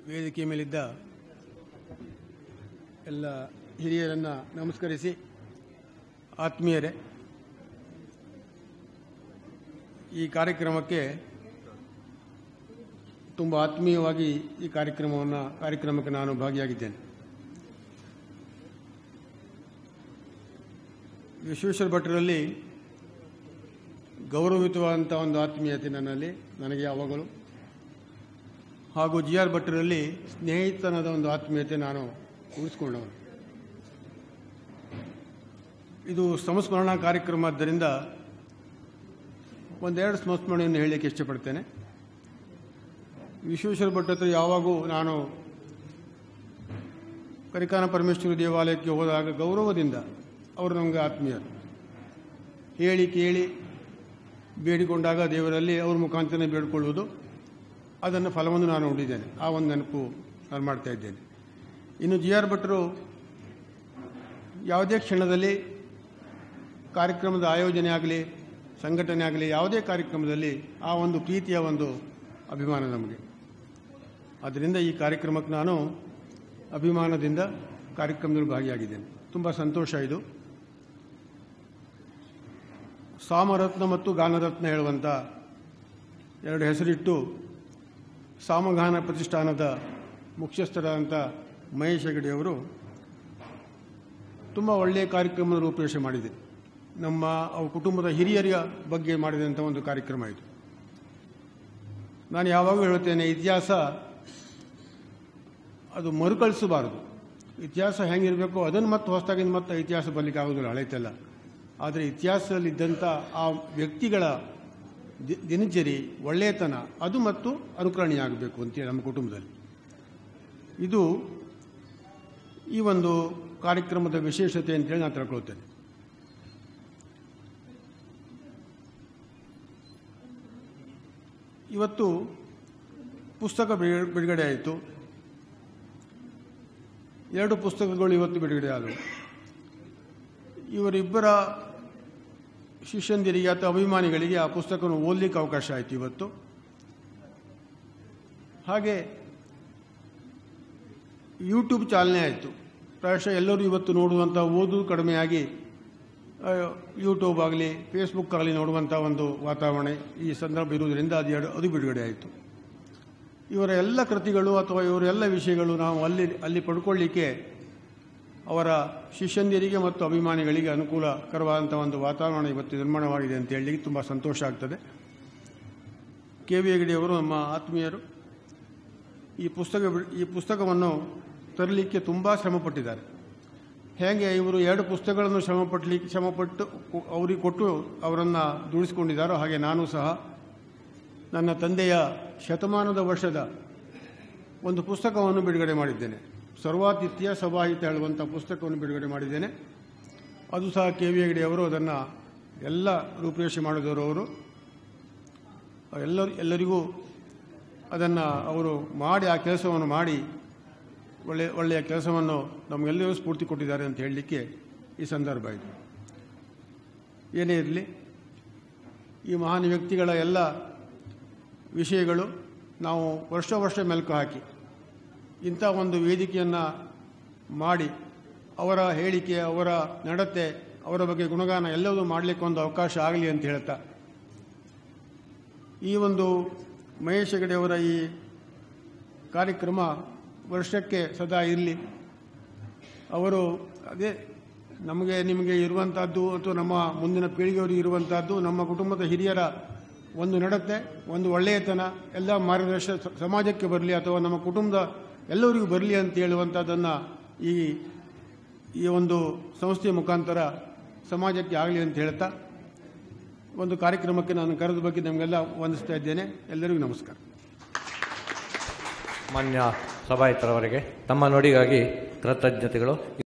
ವೇದಿಕೆ ಮೇಲಿದ್ದ ಎಲ್ಲ ಹಿರಿಯರನ್ನು ನಮಸ್ಕರಿಸಿ, ಆತ್ಮೀಯರೇ, ಈ ಕಾರ್ಯಕ್ರಮಕ್ಕೆ ತುಂಬ ಆತ್ಮೀಯವಾಗಿ ಈ ಕಾರ್ಯಕ್ರಮಕ್ಕೆ ನಾನು ಭಾಗಿಯಾಗಿದ್ದೇನೆ. ವಿಶ್ವೇಶ್ವರ ಭಟ್ಟರಲ್ಲಿ ಗೌರವಿತವಾದಂಥ ಒಂದು ಆತ್ಮೀಯತೆ ನನಗೆ ಯಾವಾಗಲೂ, ಹಾಗೂ ಜಿ ಆರ್ ಭಟ್ಟರಲ್ಲಿ ಸ್ನೇಹಿತನದ ಒಂದು ಆತ್ಮೀಯತೆ ನಾನು ಉಳಿಸ್ಕೊಂಡವನು. ಇದು ಸಂಸ್ಮರಣಾ ಕಾರ್ಯಕ್ರಮ ಆದ್ದರಿಂದ ಒಂದೆರಡು ಸಂಸ್ಮರಣೆಯನ್ನು ಹೇಳಲಿಕ್ಕೆ ಇಷ್ಟಪಡ್ತೇನೆ. ವಿಶ್ವೇಶ್ವರ ಭಟ್ ಹತ್ರ ಯಾವಾಗೂ ನಾನು ಕರಿಕಾನ ಪರಮೇಶ್ವರಿ ದೇವಾಲಯಕ್ಕೆ ಹೋದಾಗ ಗೌರವದಿಂದ ಅವರು ನಮಗೆ ಆತ್ಮೀಯರು. ಹೇಳಿ ಕೇಳಿ ಬೇಡಿಕೊಂಡಾಗ ದೇವರಲ್ಲಿ ಅವ್ರ ಮುಖಾಂತರ ಬೇಡಿಕೊಳ್ಳುವುದು, ಅದನ್ನು ಫಲವನ್ನು ನಾನು ನೋಡಿದ್ದೇನೆ. ಆ ಒಂದು ನೆನಪು ನಾನು ಮಾಡ್ತಾ ಇದ್ದೇನೆ. ಇನ್ನು ಜಿ ಆರ್ ಭಟ್ಟರು ಯಾವುದೇ ಕ್ಷಣದಲ್ಲಿ ಕಾರ್ಯಕ್ರಮದ ಆಯೋಜನೆ ಆಗಲಿ, ಸಂಘಟನೆ ಆಗಲಿ, ಯಾವುದೇ ಕಾರ್ಯಕ್ರಮದಲ್ಲಿ ಆ ಒಂದು ಪ್ರೀತಿಯ ಒಂದು ಅಭಿಮಾನ ನಮಗೆ. ಆದ್ದರಿಂದ ಈ ಕಾರ್ಯಕ್ರಮಕ್ಕೆ ನಾನು ಅಭಿಮಾನದಿಂದ ಕಾರ್ಯಕ್ರಮದಲ್ಲಿ ಭಾಗಿಯಾಗಿದ್ದೇನೆ. ತುಂಬ ಸಂತೋಷ. ಇದು ಸಾಮರತ್ನ ಮತ್ತು ಗಾನರತ್ನ ಹೇಳುವಂಥ ಎರಡು ಹೆಸರಿಟ್ಟು ಸಾಮಗಾನ ಪ್ರತಿಷ್ಠಾನದ ಮುಖ್ಯಸ್ಥರಾದಂಥ ಮಹೇಶ್ ಹೆಗಡೆಯವರು ತುಂಬ ಒಳ್ಳೆಯ ಕಾರ್ಯಕ್ರಮದ ರೂಪರೇಷ ಮಾಡಿದೆ. ನಮ್ಮ ಕುಟುಂಬದ ಹಿರಿಯರ ಬಗ್ಗೆ ಮಾಡಿದಂಥ ಒಂದು ಕಾರ್ಯಕ್ರಮ ಇದು. ನಾನು ಯಾವಾಗಲೂ ಹೇಳುತ್ತೇನೆ, ಇತಿಹಾಸ ಅದು ಮರುಕಳಿಸಬಾರದು. ಇತಿಹಾಸ ಹೆಂಗಿರಬೇಕು ಅದನ್ನು ಮತ್ತೆ ಹೊಸದಾಗಿಂದ ಮತ್ತೆ ಇತಿಹಾಸ ಬರಲಿಕ್ಕೆ ಆಗೋದಿಲ್ಲ, ಹಳೆತೆಲ್ಲ. ಆದರೆ ಇತಿಹಾಸದಲ್ಲಿದ್ದಂಥ ಆ ವ್ಯಕ್ತಿಗಳ ದಿನಚರಿ, ಒಳ್ಳೆಯತನ ಅದು ಮತ್ತು ಅನುಕರಣೀಯ ಆಗಬೇಕು ಅಂತೇಳಿ ನಮ್ಮ ಕುಟುಂಬದಲ್ಲಿ. ಇದು ಈ ಒಂದು ಕಾರ್ಯಕ್ರಮದ ವಿಶೇಷತೆ ಅಂತೇಳಿ ನಾನು ತಿಳ್ಕೊಳ್ತೇನೆ. ಇವತ್ತು ಪುಸ್ತಕ ಬಿಡುಗಡೆ ಆಯಿತು. 2 ಪುಸ್ತಕಗಳು ಇವತ್ತು ಬಿಡುಗಡೆ ಆದವು. ಇವರಿಬ್ಬರ ಶಿಷ್ಯಂದಿರಿಗೆ ಅಥವಾ ಅಭಿಮಾನಿಗಳಿಗೆ ಆ ಪುಸ್ತಕವನ್ನು ಓದಲಿಕ್ಕೆ ಅವಕಾಶ ಆಯಿತು ಇವತ್ತು. ಹಾಗೆ ಯೂಟ್ಯೂಬ್ ಚಾಲನೆ ಆಯಿತು. ಪ್ರಾಯಶಃ ಎಲ್ಲರೂ ಇವತ್ತು ನೋಡುವಂಥ, ಓದು ಕಡಿಮೆಯಾಗಿ ಯೂಟ್ಯೂಬ್ ಆಗಲಿ ಫೇಸ್ಬುಕ್ ಆಗಲಿ ನೋಡುವಂಥ ಒಂದು ವಾತಾವರಣ ಈ ಸಂದರ್ಭ ಇರುವುದರಿಂದ ಅದು ಬಿಡುಗಡೆ ಆಯಿತು. ಇವರ ಎಲ್ಲ ಕೃತಿಗಳು ಅಥವಾ ಇವರೆಲ್ಲ ವಿಷಯಗಳು ನಾವು ಅಲ್ಲಿ ಪಡ್ಕೊಳ್ಳಿಕ್ಕೆ ಅವರ ಶಿಷ್ಯಂದಿರಿಗೆ ಮತ್ತು ಅಭಿಮಾನಿಗಳಿಗೆ ಅನುಕೂಲಕರವಾದಂಥ ಒಂದು ವಾತಾವರಣ ಇವತ್ತು ನಿರ್ಮಾಣವಾಗಿದೆ ಅಂತ ಹೇಳಲಿಕ್ಕೆ ತುಂಬ ಸಂತೋಷ ಆಗ್ತದೆ. ಕೆ ವಿ ಹೆಗಡೆಯವರು ನಮ್ಮ ಆತ್ಮೀಯರು. ಈ ಪುಸ್ತಕವನ್ನು ತರಲಿಕ್ಕೆ ತುಂಬ ಶ್ರಮಪಟ್ಟಿದ್ದಾರೆ. ಹೇಗೆ ಇವರು 2 ಪುಸ್ತಕಗಳನ್ನು ಶ್ರಮಪಟ್ಟು ಅವರಿಗೆ ಕೊಟ್ಟು ಅವರನ್ನು ದುಡಿಸಿಕೊಂಡಿದ್ದಾರೋ, ಹಾಗೆ ನಾನು ಸಹ ನನ್ನ ತಂದೆಯ ಶತಮಾನದ ವರ್ಷದ ಒಂದು ಪುಸ್ತಕವನ್ನು ಬಿಡುಗಡೆ ಮಾಡಿದ್ದೇನೆ. ಸರ್ವಾತಿಥ್ಯ ಸಭಾಹಿತ ಹೇಳುವಂಥ ಪುಸ್ತಕವನ್ನು ಬಿಡುಗಡೆ ಮಾಡಿದ್ದೇನೆ. ಅದು ಸಹ ಕೆ ವಿ ಹೆಗಡೆಯವರು ಅದನ್ನು ಎಲ್ಲ ರೂಪರೇಷೆ ಮಾಡಿದವರು. ಅವರು ಎಲ್ಲರಿಗೂ ಅದನ್ನು ಅವರು ಮಾಡಿ, ಆ ಕೆಲಸವನ್ನು ಮಾಡಿ ಒಳ್ಳೆಯ ಕೆಲಸವನ್ನು ನಮಗೆಲ್ಲರೂ ಸ್ಫೂರ್ತಿ ಕೊಟ್ಟಿದ್ದಾರೆ ಅಂತ ಹೇಳಲಿಕ್ಕೆ ಈ ಸಂದರ್ಭ ಇದು. ಏನೇ ಇರಲಿ, ಈ ಮಹಾನ್ ವ್ಯಕ್ತಿಗಳ ಎಲ್ಲ ವಿಷಯಗಳು ನಾವು ವರ್ಷ ಮೆಲುಕು ಹಾಕಿ ಇಂಥ ಒಂದು ವೇದಿಕೆಯನ್ನು ಮಾಡಿ ಅವರ ಹೇಳಿಕೆ, ಅವರ ನಡತೆ, ಅವರ ಬಗ್ಗೆ ಗುಣಗಾನ ಎಲ್ಲವೂ ಮಾಡಲಿಕ್ಕೆ ಒಂದು ಅವಕಾಶ ಆಗಲಿ ಅಂತ ಹೇಳ್ತಾ, ಈ ಒಂದು ಮಹೇಶ್ ಹೆಗಡೆಯವರ ಈ ಕಾರ್ಯಕ್ರಮ ವರ್ಷಕ್ಕೆ ಸದಾ ಇರಲಿ. ಅವರು ಅದೇ ನಿಮಗೆ ಇರುವಂಥದ್ದು ಅಥವಾ ನಮ್ಮ ಮುಂದಿನ ಪೀಳಿಗೆಯವರಿಗೆ ಇರುವಂಥದ್ದು, ನಮ್ಮ ಕುಟುಂಬದ ಹಿರಿಯರ ಒಂದು ನಡತೆ, ಒಂದು ಒಳ್ಳೆಯತನ ಎಲ್ಲ ಮಾರ್ಗದರ್ಶನ ಸಮಾಜಕ್ಕೆ ಬರಲಿ ಅಥವಾ ನಮ್ಮ ಕುಟುಂಬದ ಎಲ್ಲರಿಗೂ ಬರಲಿ ಅಂತ ಹೇಳುವಂಥದ್ದನ್ನು ಈ ಒಂದು ಸಂಸ್ಥೆಯ ಮುಖಾಂತರ ಸಮಾಜಕ್ಕೆ ಆಗಲಿ ಅಂತ ಹೇಳ್ತಾ ಒಂದು ಕಾರ್ಯಕ್ರಮಕ್ಕೆ ನಾನು ಕರೆದ ಬಗ್ಗೆ ನಮಗೆಲ್ಲ ವಂದಿಸ್ತಾ ಇದ್ದೇನೆ. ಎಲ್ಲರಿಗೂ ನಮಸ್ಕಾರ. ಮಾನ್ಯ ಸಭಾಹಿತರವರಿಗೆ ತಮ್ಮ ನುಡಿಗಾಗಿ ಕೃತಜ್ಞತೆಗಳು.